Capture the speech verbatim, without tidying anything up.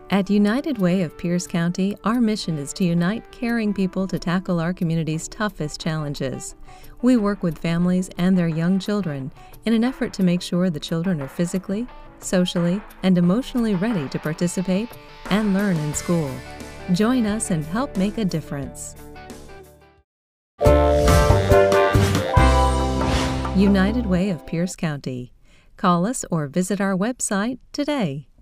At United Way of Pierce County, our mission is to unite caring people to tackle our community's toughest challenges. We work with families and their young children in an effort to make sure the children are physically, socially, and emotionally ready to participate and learn in school. Join us and help make a difference. United Way of Pierce County. Call us or visit our website today.